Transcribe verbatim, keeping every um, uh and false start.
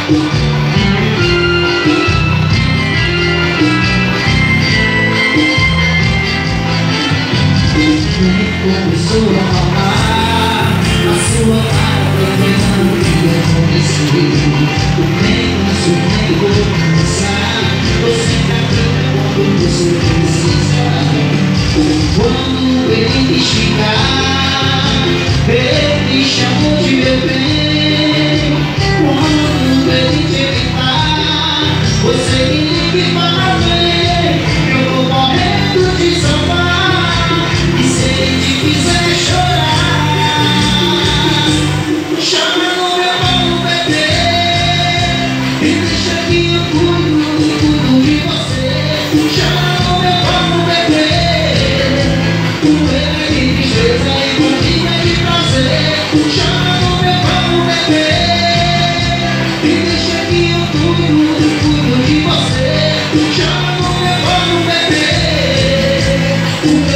Começou a falar, a sua cara não ia acontecer. O tempo, o seu tempo começar. Você acredita quando você precisa. Quando ele quis ficar, ele te chamou de bebê. Quando ele te evitar, você tinha que fazer. Eu vou morrendo de saudade. Ooh.